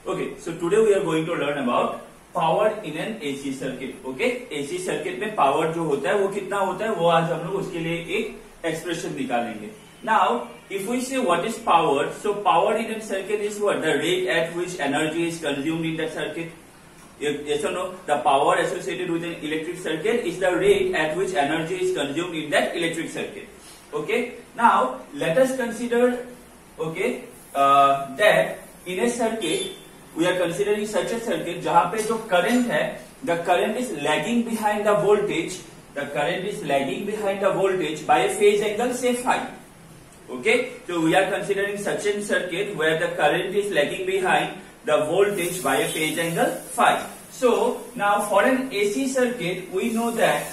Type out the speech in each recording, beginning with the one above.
Okay, so today we are going to learn about power in an AC circuit. Okay, AC circuit में power जो होता है वो कितना होता है वो आज हम लोग उसके लिए एक expression निकालेंगे. Now, if we say what is power, so power in a circuit is what? The rate at which energy is consumed in that circuit. Yes or no? The power associated with an electric circuit is the rate at which energy is consumed in that electric circuit. Okay. Now, let us consider, okay, that in a circuit, we are considering such a circuit जहाँ पे जो current है, the current is lagging behind the voltage. The current is lagging behind the voltage by a phase angle, say phi. Okay, so we are considering such a circuit where the current is lagging behind the voltage by a phase angle phi. So now for an AC circuit, we know that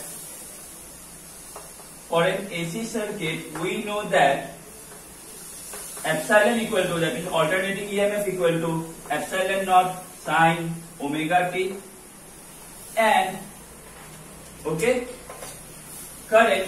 epsilon equal to, that means alternating EMF equal to epsilon naught sine omega t, and okay, current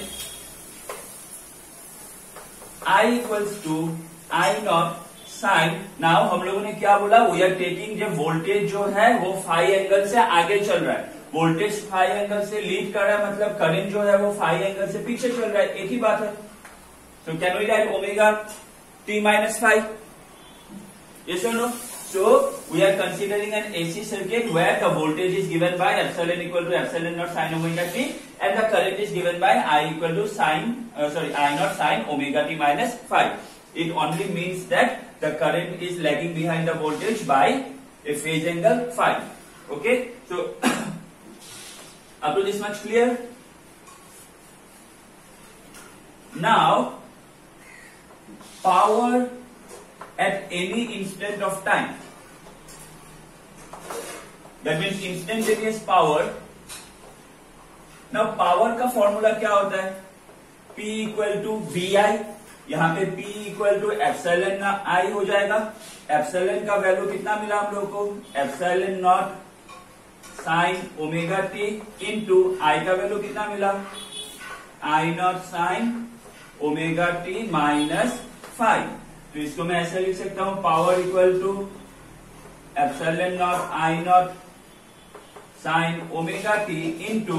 I equals to I naught sine. Now हम लोगों ने क्या बोला, we are taking जब voltage जो है वो phi angle से आगे चल रहा है, वोल्टेज फाई एंगल से लीड कर रहा है, मतलब करंट जो है वो फाई एंगल से पीछे चल रहा है, एक ही बात है. So can we write omega t minus phi? Yes और no? So we are considering an AC circuit where the voltage is given by epsilon equal to epsilon naught sine omega t, and the current is given by I equal to I naught sine omega t minus phi. It only means that the current is lagging behind the voltage by a phase angle phi. Okay, so up to this much clear? Now, power at any instant of time. That means instantaneous power. Now power का formula क्या होता है? P equal to VI. यहाँ पे P equal to epsilon I हो जाएगा. Epsilon का value कितना मिला हम लोग को? Epsilon naught sine omega t into I का वैल्यू कितना मिला? I naught sine omega t minus five. तो इसको मैं ऐसे लिख सकता हूं, power equal to epsilon naught I naught sine omega t into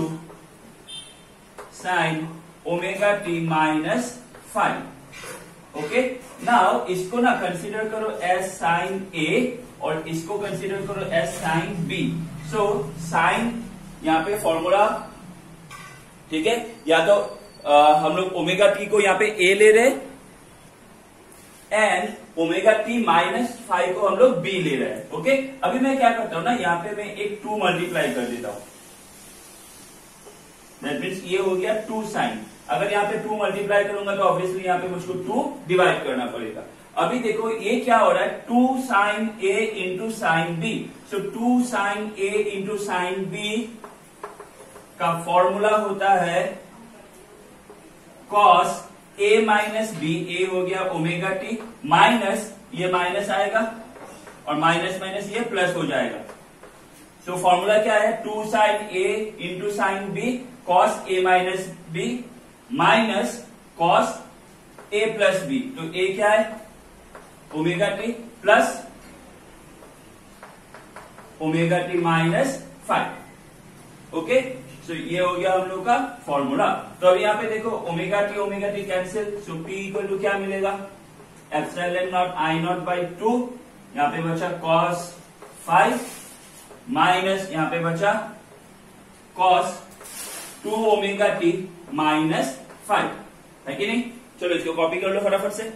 sine omega t minus five. Okay, now इसको ना कंसीडर करो एज साइन ए और इसको कंसीडर करो as sine B. So sine यहाँ पे फॉर्मूला, ठीक है, या तो हम लोग ओमेगा टी को यहाँ पे ए ले रहे and omega t minus five को हम लोग बी ले रहे हैं. ओके, अभी मैं क्या करता हूं ना, यहाँ पे मैं एक 2 मल्टीप्लाई कर देता हूं. दैट मीन्स ये हो गया 2 साइन. अगर यहाँ पे 2 मल्टीप्लाई करूंगा तो ऑब्वियसली यहाँ पे मुझको 2 डिवाइड करना पड़ेगा. अभी देखो ये क्या हो रहा है, 2 sine A into sine B. So 2 sine A into sine B का फॉर्मूला होता है cos A minus B. A हो गया ओमेगा टी माइनस, ये माइनस आएगा और माइनस माइनस ये प्लस हो जाएगा. सो फॉर्मूला क्या है, 2 sine A into sine B cos A minus B minus cos A plus B. तो ए क्या है, omega t plus omega t minus five. Okay, so ये हो गया हम लोग का फॉर्मूला. तो अब यहाँ पे देखो omega t cancel. So P equal to क्या मिलेगा, epsilon naught I naught by 2. यहाँ पे बचा कॉस 5 माइनस यहाँ पे बचा कॉस 2 ओमेगा टी माइनस 5. है कि नहीं? चलो इसको कॉपी कर लो फटाफट से.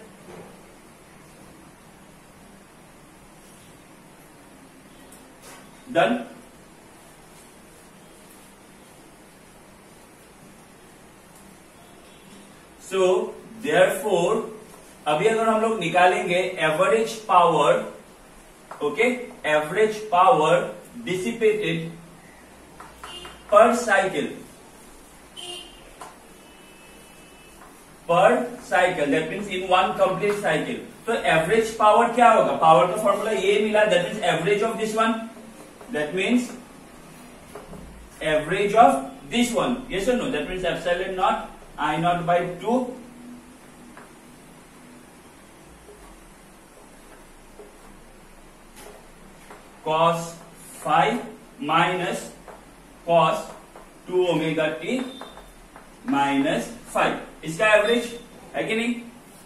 डन. सो देयरफॉर अभी अगर हम लोग निकालेंगे average power, okay, average power dissipated per cycle, that means in one complete cycle. तो एवरेज पावर क्या होगा, पावर का फॉर्मूला ये मिला, that means average of this one, that means average of this one. Yes और no? That means epsilon naught I naught by 2 cos phi minus cos 2 omega t minus 5, इसका average है कि नहीं।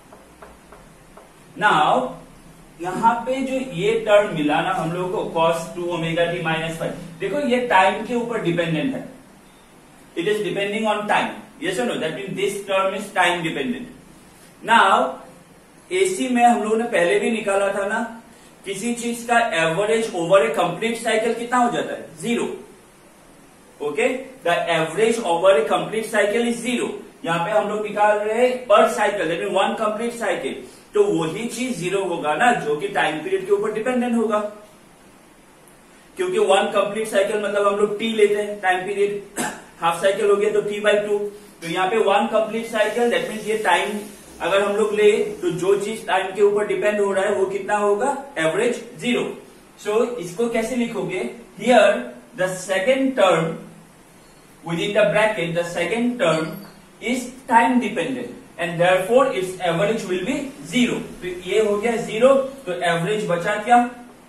Now यहां पे जो ये टर्म मिला ना हम लोगों को cos 2 ओमेगा t माइनस 5, देखो ये टाइम के ऊपर डिपेंडेंट है, it is depending on time, yes और no, that mean this term is time dependent. Now AC में हम लोगों ने पहले भी निकाला था ना, किसी चीज का average over a complete cycle कितना हो जाता है, 0। Okay, the average over a complete cycle is 0। यहां पे हम लोग निकाल रहे हैं per cycle, that mean 1 complete cycle, तो वही चीज 0 होगा ना जो कि टाइम पीरियड के ऊपर डिपेंडेंट होगा, क्योंकि 1 कंप्लीट साइकिल मतलब हम लोग टी लेते हैं टाइम पीरियड, हाफ साइकिल हो गया तो t/2, तो यहाँ पे 1 कंप्लीट साइकिल, दैट मीन्स ये टाइम अगर हम लोग ले तो जो चीज टाइम के ऊपर डिपेंड हो रहा है वो कितना होगा, एवरेज 0। सो इसको कैसे लिखोगे, here the second term with in the bracket, the second term is time dependent and therefore its average will be 0। तो ये हो गया 0, तो एवरेज बचा क्या,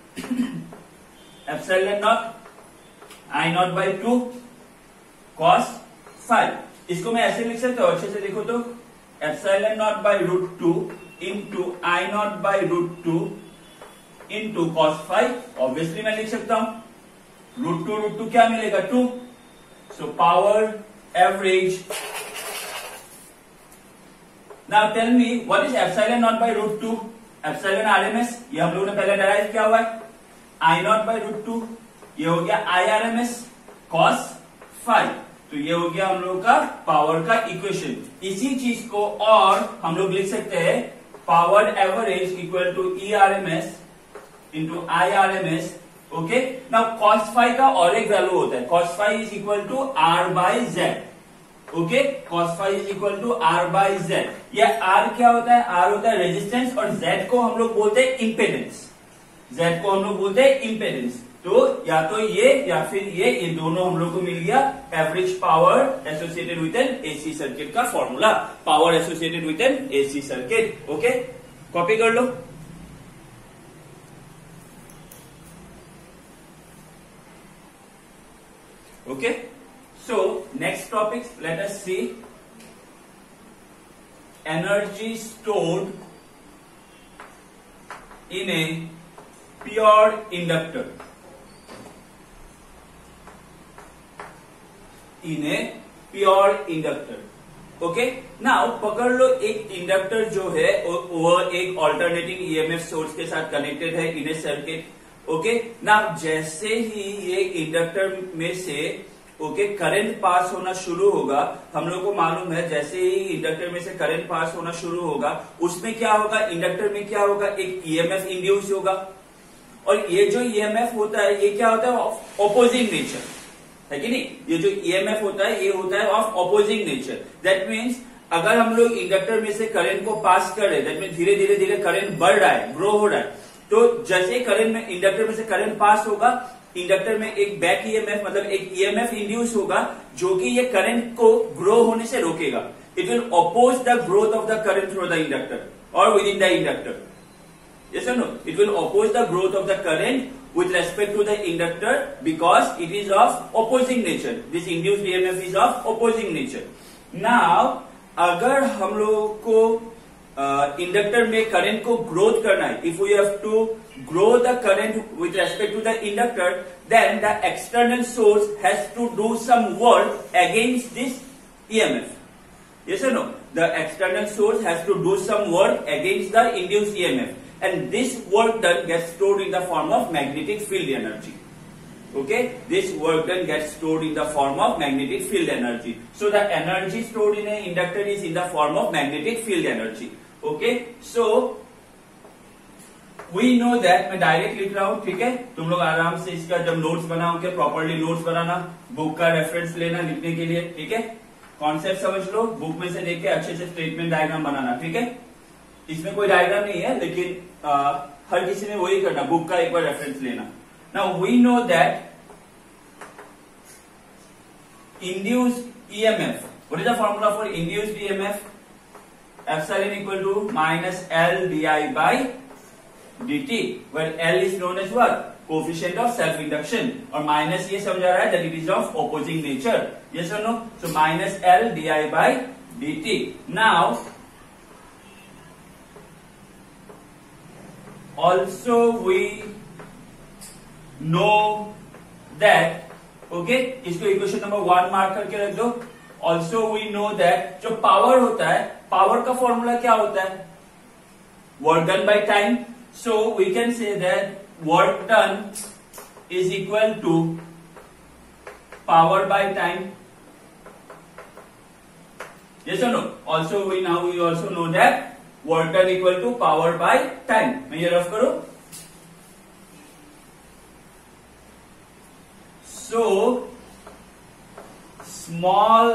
epsilon naught I naught by 2 cos 5। इसको मैं ऐसे लिख सकता हूं, अच्छे से देखो तो, epsilon naught by √2 into I naught by √2 into cos 5। Obviously मैं लिख सकता हूं √2 क्या मिलेगा, 2। So power average. Now tell me what is epsilon naught by √2, epsilon RMS, ये हम लोगों ने पहले डिराइव किया हुआ है, I नॉट बाई √2 ये हो गया IRMS cos 5, तो ये हो गया हम लोग का पावर का इक्वेशन। इसी चीज को और हम लोग लिख सकते हैं power average equal to ERMS into IRMS। Okay, now cos 5 का और एक वैल्यू होता है, cos 5 is equal to R by Z। Okay, cos 5 is equal to R by Z। ये R क्या होता है, R होता है रेजिस्टेंस, और Z को हम लोग बोलते हैं इम्पेडेंस, Z को हम लोग बोलते हैं इम्पेडेंस। तो या तो ये या फिर ये दोनों हम लोग को मिल गया average power associated with an AC circuit का formula, power associated with an AC circuit. Okay, copy कर लो। Okay, so next topic let us see energy stored in a pure inductor, in a pure inductor. Okay, now पकड़ लो एक inductor जो है वो एक ऑल्टरनेटिंग ईएमएफ सोर्स के साथ कनेक्टेड है in a circuit. Okay, now जैसे ही ये इंडक्टर में से करंट पास होना शुरू होगा, हम लोग को मालूम है जैसे ही इंडक्टर में से करंट पास होना शुरू होगा उसमें क्या होगा, इंडक्टर में क्या होगा, एक ईएमएफ इंड्यूस होगा, और ये जो ईएमएफ होता है ये क्या होता है, ऑपोजिंग नेचर है कि नहीं। ये जो ईएमएफ होता है ये होता है of opposing nature. That means अगर हम लोग इंडक्टर में से करंट को पास कर रहे हैं, दैट मीन्स धीरे धीरे धीरे करंट बढ़ रहा है, ग्रो हो रहा है, तो जैसे करंट में इंडक्टर में से करंट पास होगा, इंडक्टर में एक बैक ईएमएफ मतलब एक ईएमएफ इंड्यूस होगा जो कि ये करंट को ग्रो होने से रोकेगा। It will oppose the growth of the current through the inductor और with in the inductor, yes or no, it will oppose the growth of the current with respect to the inductor because it is of opposing nature. This induced EMF is of opposing nature. Now अगर हम लोगों को inductor में current को growth करना है, if we have to grow the current with respect to the inductor, then the external source has to do some work against this EMF. Yes or no? The external source has to do some work against the induced EMF. And this work done gets stored in the form of magnetic field energy. Okay, this work done gets stored in the form of magnetic field energy. So the energy stored in an inductor is in the form of magnetic field energy. Okay, so we know that, मैं direct लिख रहा हूं, ठीक है, तुम लोग आराम से इसका जब नोट्स बनाओगे प्रॉपर्ली नोट्स बनाना, बुक का रेफरेंस लेना लिखने के लिए, ठीक है, कॉन्सेप्ट समझ लो, बुक में से देख के अच्छे से स्टेटमेंट डायग्राम बनाना, ठीक है। इसमें कोई डायग्राम नहीं है लेकिन हर किसी ने वही करना, बुक का एक बार रेफरेंस लेना। Now we know that induced EMF, what is the formula for induced EMF? Epsilon equal to minus L di by dt, where L is known as what? Coefficient of self induction, और minus ये समझा रहा है that it is of opposing nature. Yes or no? So minus L di by dt. Now also we know that, okay, इसको equation number 1 mark करके रख दो. Also we know that जो पावर होता है, पावर का फॉर्मूला क्या होता है? Work done by time. So we can say that work done is equal to power by time. Yes or no? Also we also know that work done equal to power by time. मैं ये rough करूं. So small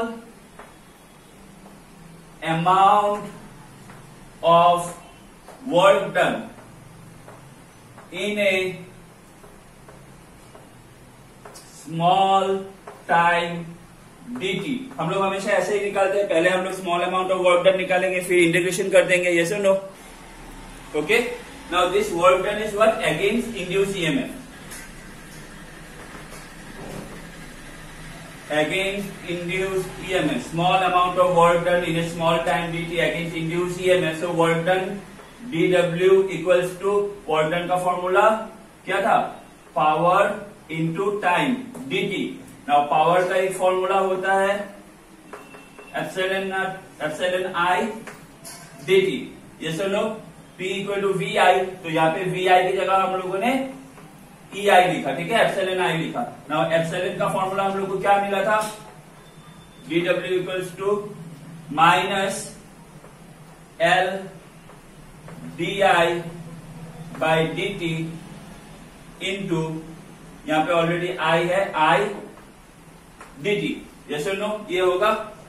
amount of work done in a small time dt. हम लोग हमेशा ऐसे ही निकालते हैं. पहले हम लोग small amount of work done निकालेंगे, फिर इंटीग्रेशन कर देंगे. यस और no? Okay. Now this work done is what? Against induce EMF. Against induced EMF, small amount of work done in a small time dt against induced EMF. So work done dw equals to work done का formula क्या था? Power into time dt. Now power का एक formula होता है epsilon I dt. ये सुनो, P equal to VI. तो यहाँ पे VI की जगह हम लोगों ने EI लिखा. ठीक है, एप्सिलॉन I लिखा. नाउ एप्सिलॉन का फॉर्मूला हम लोग को क्या मिला था? dw equals to minus L di by dt into, यहां पे ऑलरेडी I है, I dt. यस और नो? ये होगा.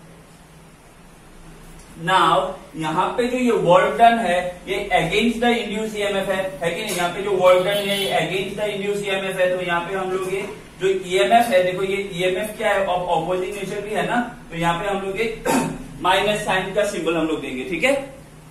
नाउ यहां पे जो ये वर्क डन है ये अगेंस्ट द इंड्यूस ईएमएफ है कि नहीं? यहाँ पे जो वर्क डन है ये अगेंस्ट द इंड्यूस ईएमएफ है. तो यहाँ पे हम लोग ये जो ईएमएफ है, देखो ये ईएमएफ क्या है? ऑपोजिंग नेचर भी है ना. तो यहाँ पे हम लोग एक माइनस साइन का सिंबल हम लोग देंगे. ठीक है,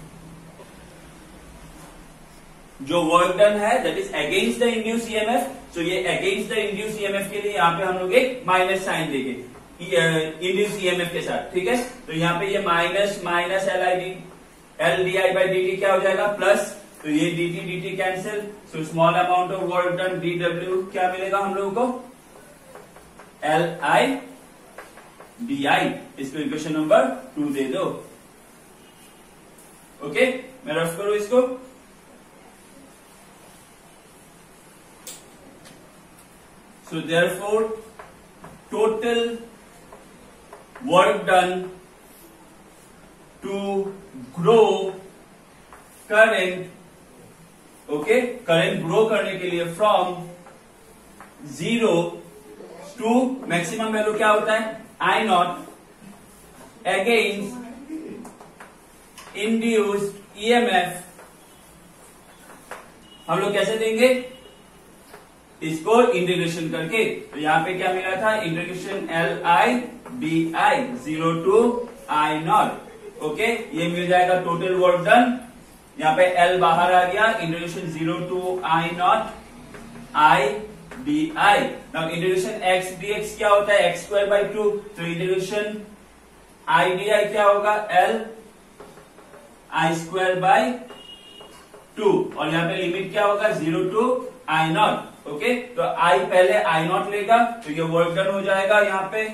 जो वर्क डन है that is against the induce EMF. तो ये अगेंस्ट द इंड्यूस ईएमएफ के लिए यहाँ पे हम लोग एक माइनस साइन देंगे इंड्यूस ईएमएफ के साथ. ठीक है, तो यहाँ पे ये minus minus L D I by D T क्या हो जाएगा? प्लस. तो ये dt dt cancel. So small amount of work done dw क्या मिलेगा हम लोगों को? li di. इसको इक्वेशन नंबर 2 दे दो. ओके, मैं रफ करूं इसको. So therefore total work done to grow current, okay, current grow करने के लिए from 0 to maximum वैल्यू क्या होता है? I naught against induced EMF. हम लोग कैसे देंगे इसको? इंटीग्रेशन करके. तो यहाँ पे क्या मिला था? Integration LI DI 0 to I naught. Okay, ये मिल जाएगा टोटल वर्क डन. यहाँ पे L बाहर आ गया. Integration 0 to I naught I DI. Now integration x dx क्या होता है? x square by 2. तो इंटीग्रेशन I DI क्या होगा? L I square by 2. और यहाँ पे लिमिट क्या होगा? 0 to I naught. ओके, तो I पहले I naught लेगा. तो ये वर्क डन हो जाएगा यहाँ पे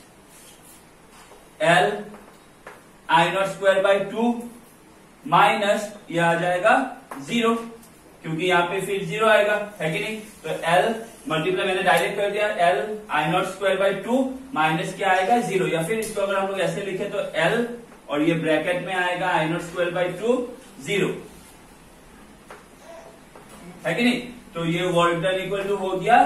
L I naught square by 2 minus ये आ जाएगा 0, क्योंकि यहाँ पे फिर 0 आएगा, है कि नहीं? तो L मल्टीप्लाई मैंने डायरेक्ट कर दिया. L I naught square by 2 minus क्या आएगा? 0. या फिर इसको अगर हम लोग ऐसे लिखे तो L और ये ब्रैकेट में आएगा I naught स्क्वायर बाई 2 0, है कि नहीं? तो ये वर्क डन इक्वल टू हो गया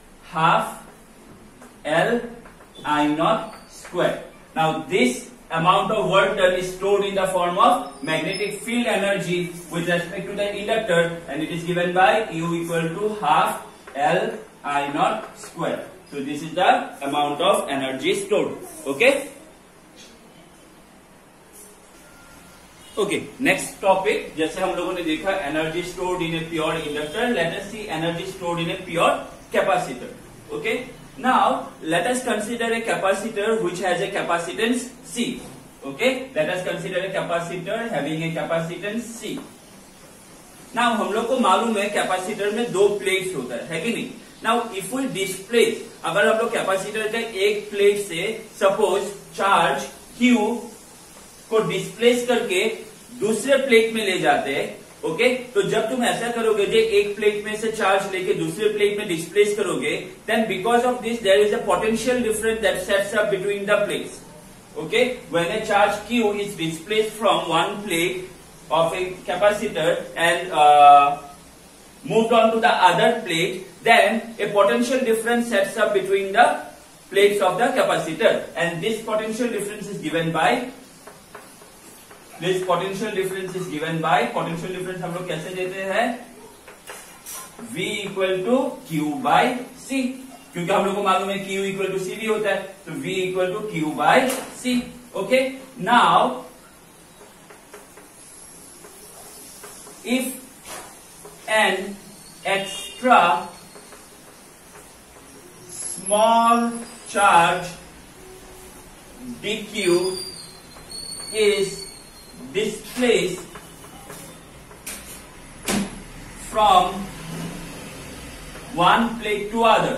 half L I naught square. Now this amount of work done is stored in the form of magnetic field energy with respect to the inductor, and it is given by U equal to half L I naught square. So this is the amount of energy stored. Okay. Okay, next topic, जैसे हम लोगों ने देखा energy stored in a pure inductor, let us see energy stored in a pure capacitor. Okay, now let us consider a capacitor which has a capacitance C. Okay, let us consider a capacitor having a capacitance C. नाउ हम लोग को मालूम है capacitor में दो plates होता है कि नहीं. नाउ इफ वी डिस्प्लेस, अगर हम लोग कैपेसिटर के एक प्लेट से सपोज चार्ज Q को डिस्प्लेस करके दूसरे प्लेट में ले जाते हैं. ओके, तो जब तुम ऐसा करोगे, जो एक प्लेट में से चार्ज लेके दूसरे प्लेट में डिस्प्लेस करोगे, then because of this there is a potential difference that sets up between the plates. Okay, when a charge Q is displaced from one plate of a capacitor and moved on to the other plate, then a potential difference sets up between the plates of the capacitor, and this potential difference is given by potential difference हम लोग कैसे देते हैं, V equal to Q by C, क्योंकि हम लोग को मालूम है Q equal to CV होता है, तो V equal to Q by C. Okay, now if an extra small charge dq is displaced from one plate to other,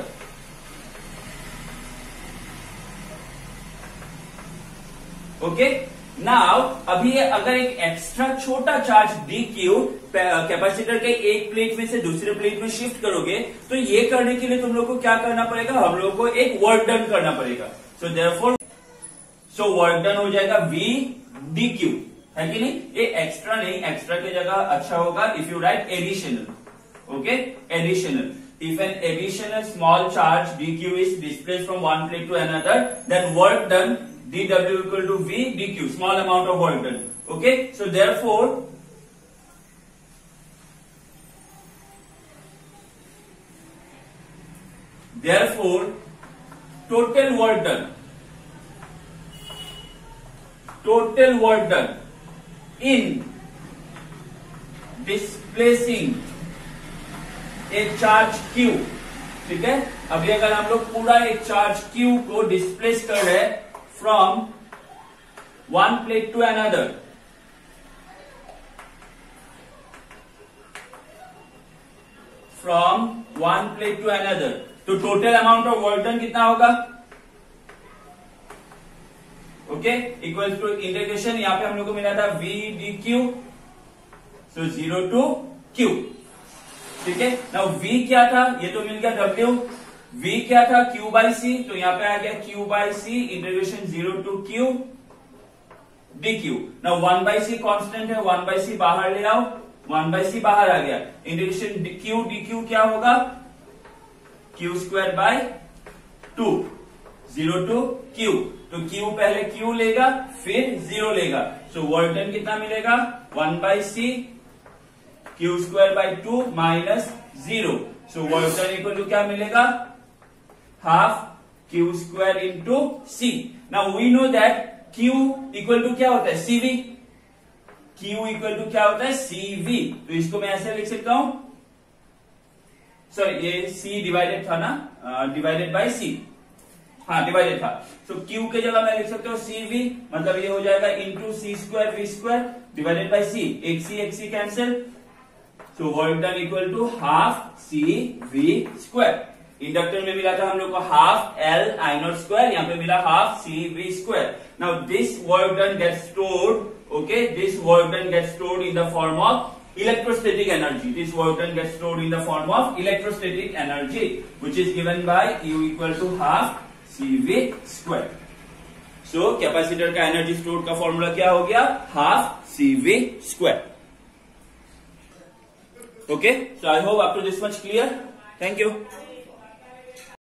okay, now अभी अगर एक एक्स्ट्रा छोटा चार्ज dq कैपेसिटर के एक plate में से दूसरे प्लेट में शिफ्ट करोगे, तो ये करने के लिए तुम लोग को क्या करना पड़ेगा, हम लोग को एक वर्क डन करना पड़ेगा. सो देयरफॉर वर्क डन हो जाएगा V dq, है कि नहीं. ये एक्स्ट्रा नहीं, एक्स्ट्रा की जगह अच्छा होगा if you write additional. Okay, additional. If an additional small charge dq is displaced from one plate to another, then work done dW equal to V dq, small amount of work done. Okay, so therefore total work done in displacing एक charge Q, ठीक है. अभी अगर हम लोग पूरा एक charge Q को डिस्प्लेस कर रहे हैं from one plate to another, तो total amount of work done कितना होगा. ओके, इक्वल्स टू इंटीग्रेशन, यहां पे हम लोग को मिला था V dq, so 0 to Q, ठीक है. नाउ V क्या था, ये तो मिल गया W. V क्या था, Q by C, तो यहां पे आ गया Q by C integration 0 to Q dq. नाउ 1 by C कांस्टेंट है, 1 by C बाहर ले आओ, 1 by C बाहर आ गया, इंटीग्रेशन Q dq क्या होगा, Q square by 2, 0 to Q, तो Q पहले Q लेगा फिर 0 लेगा, सो वर्क डन कितना मिलेगा, 1 by C Q square by 2 minus 0, so work done equal to क्या मिलेगा, half Q square into C. Now we know that Q equal to क्या होता है, CV. Q इक्वल टू क्या होता है, CV. तो इसको मैं ऐसे लिख सकता हूं, सॉरी ये C डिवाइडेड था ना, डिवाइडेड बाय C, हाँ डिवाइडेड था, तो Q के जगह मैं लिख सकता हूँ CV, मतलब ये हो जाएगा into C square V square divided by C, एक C cancel, so work done equal to half CV square. Inductor में मिला था हम लोग को half L I naught square, यहाँ पे मिला half CV square. Now this work done get stored, okay, this work done get stored in the form of electrostatic energy. This work done gets stored in the form of electrostatic energy, which is given by U equal to half CV square. So capacitor का energy store का formula क्या हो गया, half CV square. Okay, so I hope up to this much clear. Thank you.